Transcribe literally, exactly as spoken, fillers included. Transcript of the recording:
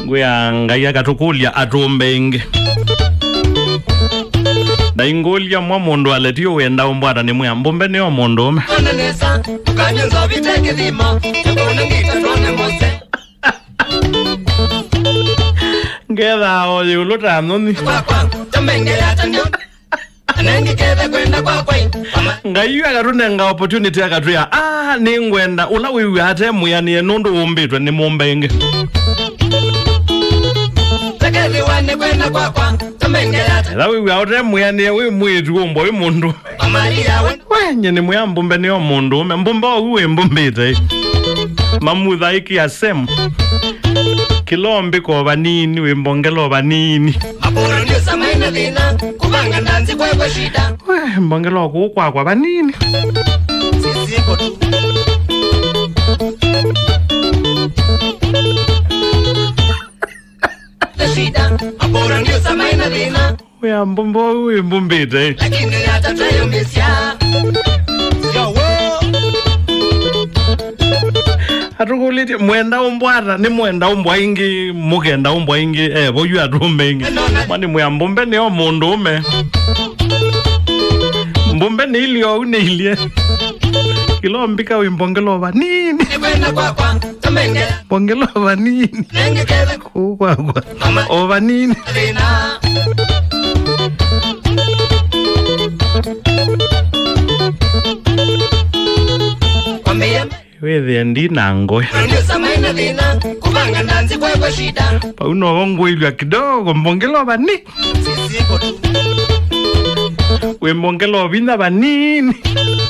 Nguya Ngai akatukulia ãtumbe îngi. Da ingolia mwa mundu aletio wenda umbwata ni mwa mbumbe ni o mundu ume. Ngeda o yuluta noni. Ngai yu akatunenga opportunity akatuya ah ningwenda ula wiwi ate muyani enundu umbitwe ni mumbengi. Ela wiwi ate muyani we mwitu umbo we mundu. Wenye ni muya mbumbe ni o mundu ume mbumbe o uwe mbumbite. Mamutha iki ya semu. Kilombi ko banini we mbongelo banini. Aporo ndio samaina dina kubanga ndanzi kwa kwa shida. We mbongelo ko kwa kwa banini. Sisi ko tu. Shida aporo ndio samaina dina. We mbombo we mbumbite. Lakini hata tayo misia. Yo Atukuliti mwenda umbwata ni mwenda umbwa ingi mugenda umbwa ingi eh boyu ãtumbe îngi mani mwa mbumbe ni o mundu ume mbumbe ni ilio une ilie kilombika wimbongelo banini bongelo banini kwa kwa o banini Wethe ndi na ngoi. Pauno wangu ilwa kidogo mbongelo bani. We mbongelo binda banini.